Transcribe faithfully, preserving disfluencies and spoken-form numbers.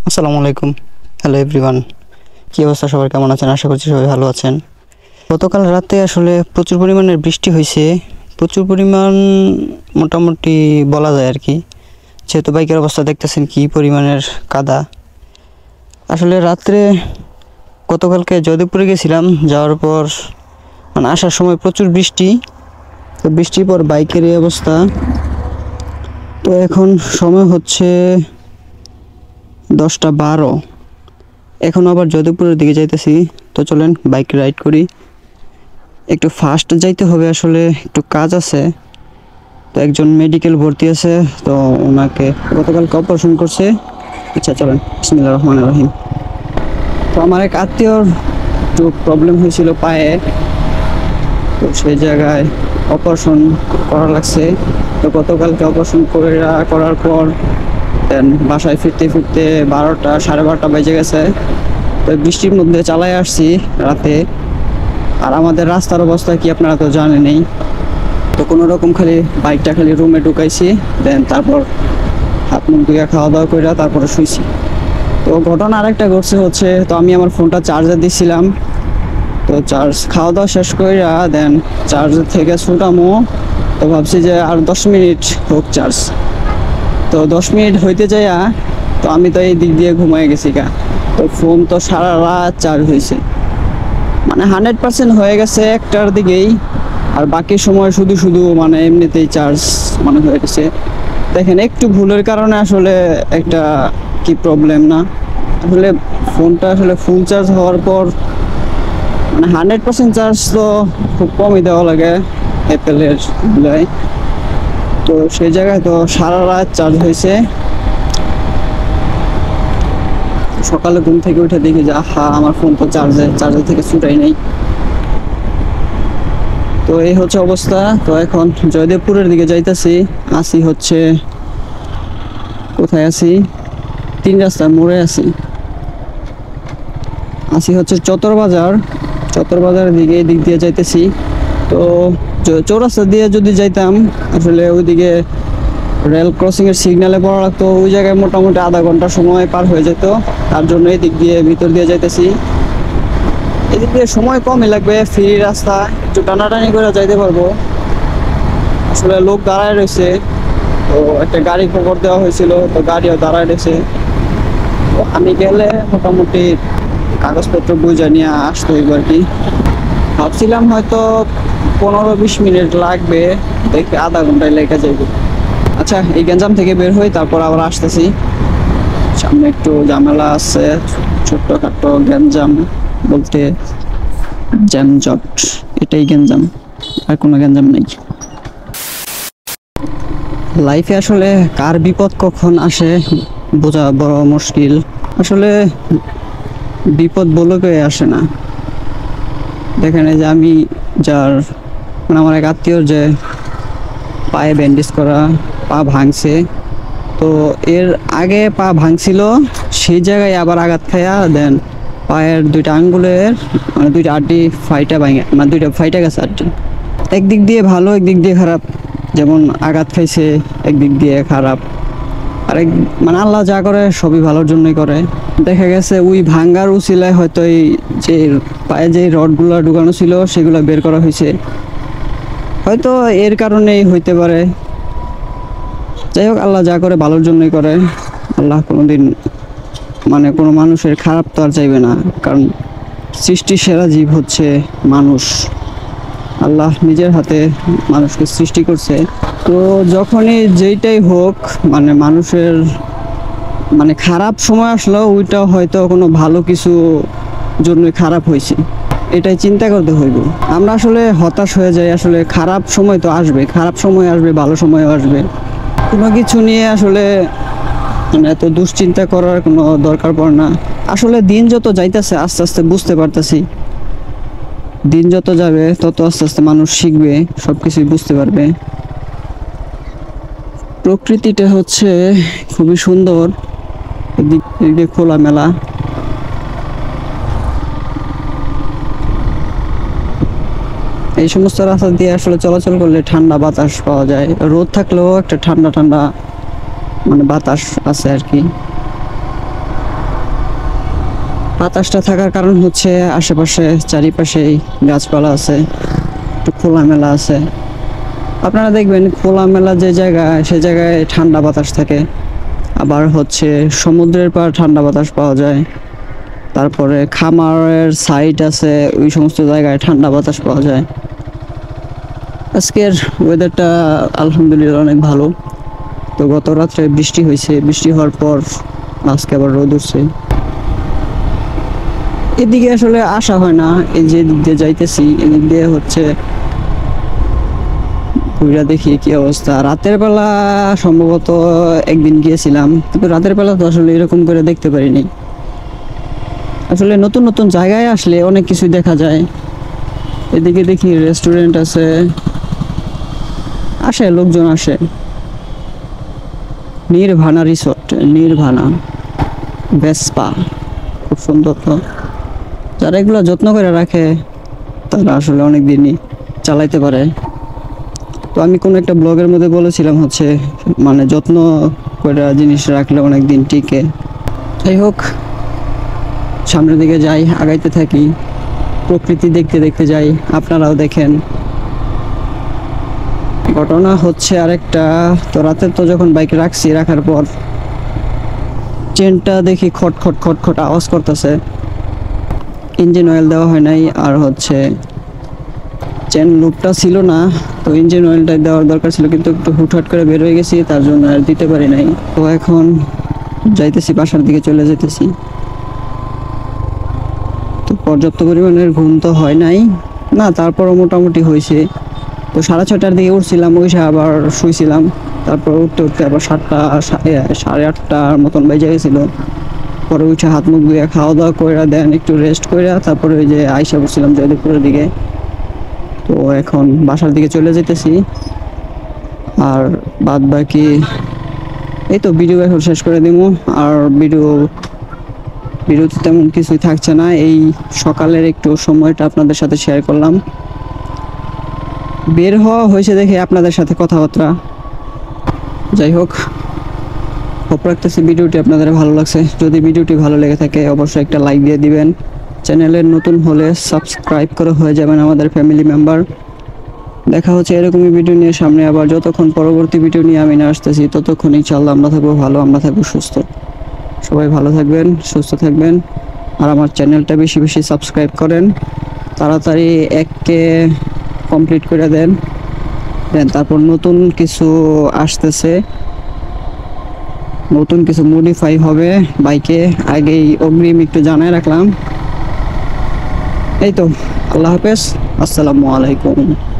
আসসালামু আলাইকুম। Hello everyone, কী অবস্থা? সবাই কেমন আছেন? আশা করছি সবাই ভালো আছেন। গতকাল রাতে আসলে প্রচুর পরিমাণের বৃষ্টি হয়েছে, প্রচুর পরিমাণ মোটামুটি বলা যায় আর কি। যেহেতু বাইকের অবস্থা দেখতেছেন কী পরিমাণের কাদা। আসলে রাত্রে গতকালকে জয়দেবপুরে গেছিলাম, যাওয়ার পর মানে আসার সময় প্রচুর বৃষ্টি, তো বৃষ্টির পর বাইকের এই অবস্থা। তো এখন সময় হচ্ছে দশটা বারো, এখন আবার জয়দেবপুরের দিকে যাইতেছি। তো চলেন বাইক রাইড করি, একটু ফাস্ট যাইতে হবে, আসলে একটু কাজ আছে। তো একজন মেডিকেল ভর্তি আছে, তো ওনাকে গতকালকে অপারেশন করছে। আচ্ছা চলেন, বিসমিল্লাহির রহমানির রহিম। তো আমার এক আত্মীয়র একটু প্রবলেম হয়েছিল পায়ে, তো সেই জায়গায় অপারেশন করা লাগছে। তো গতকালকে অপারেশন করে করার পর দেন বাসায় ফিরতে ফিরতে বারোটা সাড়ে বারোটা বেজে গেছে। তো বৃষ্টির মধ্যে চালায় আসছি রাতে, আর আমাদের রাস্তার অবস্থা কি আপনারা তো জানেনই। তো কোনো রকম খালি বাইকটা খালি রুমে ঢুকাইছি, দেন তারপর হাত মুখ ধুয়ে খাওয়া দাওয়া করে তারপরে শুইছি। তো ঘটনা আরেকটা ঘটছে হচ্ছে, তো আমি আমার ফোনটা চার্জার দিয়েছিলাম, তো চার্জ খাওয়া দাওয়া শেষ করে দেন চার্জার থেকে ছুটামো। তো ভাবছি যে আর দশ মিনিট হোক চার্জ, তো দশ মিনিট হইতে যাইয়া তো আমি তো এই দিক দিয়ে ঘুমাই গেছি গা। তো ফোন তো সারা রাত চার্জ হয়েছে, মানে হান্ড্রেড পার্সেন্ট হয়ে গেছে একটার দিকেই, আর বাকি সময় শুধু শুধু মানে এমনিতেই চার্জ মানে হয়ে গেছে। দেখেন একটু ভুলের কারণে আসলে একটা কি প্রবলেম না, আসলে ফোনটা আসলে ফুল চার্জ হওয়ার পর মানে হান্ড্রেড পার্সেন্ট চার্জ তো খুব কমই দেওয়া লাগে অ্যাপেলের গুলায়। তো সেই জায়গায় তো সারা রাত চার্জ হয়েছে। সকালে ঘুম থেকে উঠে দেখি যে আহা, আমার ফোন তো চার্জে চার্জার থেকে ছুটাই নেই। তো এই হচ্ছে অবস্থা। তো এখন জয়দেবপুরের দিকে যাইতেছি, আসি হচ্ছে কোথায় আছি, তিন রাস্তার মোড়ে আছি আসি হচ্ছে চত্বর বাজার, চত্বর বাজারের দিকে এই দিক দিয়ে যাইতেছি। তো চৌরাস্তা দিয়ে যদি যাইতাম আসলে ওইদিকে রেল ক্রসিং এর সিগনালে পড়া লাগতো, ওই জায়গায় মোটামুটি আধা ঘন্টা সময় পার হয়ে যেত। তার জন্য এই দিক দিয়ে ভিতর দিয়ে যাইতেছি, এদিক দিয়ে সময় কমই লাগবে, ফ্রি রাস্তা, একটু টানাটানি করে যাইতে পারবো। আসলে লোক দাঁড়ায় রয়েছে, তো একটা গাড়ি খবর দেওয়া হয়েছিল, তো গাড়িও দাঁড়ায় রয়েছে। তো আমি গেলে মোটামুটি কাগজপত্র বুঝে নিয়ে আসতে হইব আর কি। ভাবছিলাম হয়তো পনেরো বিশ মিনিট লাগবে, দেখে আধা ঘন্টায় লেগে যাইবে। আচ্ছা, এই গ্যাঞ্জাম থেকে বের হই, তারপর আবার আসতেছি। সামনে একটু ঝামেলা আছে, ছোট্টখাটো গ্যাঞ্জাম বলতে জ্যামজট, এটাই গ্যাঞ্জাম, আর কোনো গ্যাঞ্জাম নেই। লাইফে আসলে কার বিপদ কখন আসে বোঝা বড় মুশকিল। আসলে বিপদ বলে কেউ আসে না। দেখেন এই যে আমি যার মানে আমার এক আত্মীয়র যে পায়ে ব্যান্ডেজ করা, পা ভাঙছে, তো এর আগে পা ভাঙছিল, সেই জায়গায় আবার আঘাত খায়া দেন পায়ের দুইটা আঙ্গুলের মানে দুইটা আড্ডি ফাইটা ভাঙে, মানে দুইটা ফাইটা গেছে আড্ডি। একদিক দিয়ে ভালো, একদিক দিয়ে খারাপ। যেমন আঘাত খাইছে একদিক দিয়ে খারাপ, আরেক মানে আল্লাহ যা করে সবই ভালোর জন্যই করে। দেখা গেছে ওই ভাঙ্গার উচিলায় হয়তো এই যে পায়ে যে রডগুলো ঢুকানো ছিল সেগুলো বের করা হয়েছে, হয়তো এর কারণেই হইতে পারে। যাই হোক, আল্লাহ যা করে ভালোর জন্যই করে। আল্লাহ কোনোদিন মানে কোনো মানুষের খারাপ তো আর চাইবে না, কারণ সৃষ্টির সেরা জীব হচ্ছে মানুষ। আল্লাহ নিজের হাতে মানুষকে সৃষ্টি করছে। তো যখনই যেইটাই হোক মানে মানুষের মানে খারাপ সময় আসলো, ওইটা হয়তো কোনো ভালো কিছু জন্যই খারাপ হয়েছে, এটাই চিন্তা করতে হইব। আমরা আসলে হতাশ হয়ে যাই, আসলে খারাপ সময় তো আসবে, খারাপ সময় আসবে, ভালো সময়ও আসবে। কোনো কিছু নিয়ে আসলে মানে এত দুশ্চিন্তা করার কোনো দরকার পড়ে না। আসলে দিন যত যাইতেছে আস্তে আস্তে বুঝতে পারতেছি, দিন যত যাবে তত আস্তে আস্তে মানুষ শিখবে, সব কিছুই বুঝতে পারবে। প্রকৃতিটা হচ্ছে খুবই সুন্দর, এদিক দিয়ে খোলামেলা। এই সমস্ত রাস্তা দিয়ে আসলে চলাচল করলে ঠান্ডা বাতাস পাওয়া যায়, রোদ থাকলেও একটা ঠান্ডা ঠান্ডা মানে বাতাস আছে আর কি। বাতাসটা থাকার কারণ হচ্ছে আশেপাশে চারিপাশেই গাছপালা আছে, একটু খোলামেলা আছে। আপনারা দেখবেন খোলামেলা যে জায়গা, সে জায়গায় ঠান্ডা বাতাস থাকে। আবার হচ্ছে সমুদ্রের পাড় ঠান্ডা বাতাস পাওয়া যায়। তারপরে খামারের সাইড আছে, ওই সমস্ত জায়গায় ঠান্ডা বাতাস পাওয়া যায়। আজকের ওয়েদারটা আলহামদুলিল্লাহ অনেক ভালো। তো গত রাত্রে বৃষ্টি হয়েছে, বৃষ্টি হওয়ার পর আজকে আবার রোদ উঠছে। এদিকে আসলে আসা হয় না, এই যে দিক দিয়ে যাইতেছি এদিক দিয়ে হচ্ছে ঘুরে দেখি কি অবস্থা। রাতের বেলা সম্ভবত একদিন গিয়েছিলাম, কিন্তু রাতের বেলা তো আসলে এরকম করে দেখতে পারিনি। আসলে নতুন নতুন জায়গায় আসলে অনেক কিছু দেখা যায়। এদিকে দেখি রেস্টুরেন্ট আছে, আসে লোকজন আসে। নির্ভানা রিসোর্ট, নির্ভানা ভেসপা, খুব সুন্দর। তো যারা এগুলো যত্ন করে রাখে তারা আসলে অনেক দিনই চালাইতে পারে। তো আমি কোনো একটা ব্লগের মধ্যে বলেছিলাম হচ্ছে মানে যত্ন করে জিনিস রাখলে অনেক দিন টিকে। যাই হোক, সামনের দিকে যাই, আগাইতে থাকি, প্রকৃতি দেখতে দেখতে যাই, আপনারাও দেখেন। ঘটনা হচ্ছে আরেকটা, তো রাতে তো যখন বাইক রাখছি, রাখার পর চেনটা দেখি খট খট খট খট আওয়াজ করতেছে। ইঞ্জিন অয়েল দেওয়া হয় নাই, আর হচ্ছে চেন লুপটা ছিল না, তো ইঞ্জিন অয়েলটা দেওয়ার দরকার ছিল, কিন্তু একটু হুটহাট করে বের হয়ে গেছি, তার জন্য আর দিতে পারি নাই। তো এখন যাইতেছি, বাসার দিকে চলে যেতেছি। তো পর্যাপ্ত পরিমাণের ঘুম তো হয় নাই না, তারপরও মোটামুটি হয়েছে। তো সাড়ে ছটার দিকে উঠছিলাম, ওই আবার শুয়েছিলাম। তারপর উঠতে উঠতে আবার সাতটা সাড়ে আটটার মতন বেজে গেছিলো। পরে উঠে হাত মুখ ধুয়ে খাওয়া দাওয়া করে দেন, একটু রেস্ট করে তারপরে ওই যে আইসা বসছিলাম জয়দেবপুরের দিকে। তো এখন বাসার দিকে চলে যেতেছি। আর বাদ বাকি এই তো ভিডিও এখন শেষ করে দিব। আর ভিডিও ভিডিওতে তেমন কিছুই থাকছে না, এই সকালের একটু সময়টা আপনাদের সাথে শেয়ার করলাম। বের হওয়া হয়েছে দেখে আপনাদের সাথে কথাবার্তা। যাই হোক, হোপ রাখতেছি ভিডিওটি আপনাদের ভালো লাগছে। যদি ভিডিওটি ভালো লেগে থাকে অবশ্যই একটা লাইক দিয়ে দিবেন। চ্যানেলের নতুন হলে সাবস্ক্রাইব করে হয়ে যাবেন আমাদের ফ্যামিলি মেম্বার। দেখা হচ্ছে এরকমই ভিডিও নিয়ে সামনে আবার। যতক্ষণ পরবর্তী ভিডিও নিয়ে আমি না আসতেছি, ততক্ষণ ইনশাআল্লাহ আমরা থাকবো ভালো, আমরা থাকবো সুস্থ। সবাই ভালো থাকবেন, সুস্থ থাকবেন। আর আমার চ্যানেলটা বেশি বেশি সাবস্ক্রাইব করেন, তাড়াতাড়ি এককে কমপ্লিট করে দেন। দেন তারপর নতুন কিছু আসতেছে, নতুন কিছু মডিফাই হবে বাইকে, আগেই অগ্রিম একটু জানাই রাখলাম। এই তো, আল্লাহ হাফেজ, আসসালামু আলাইকুম।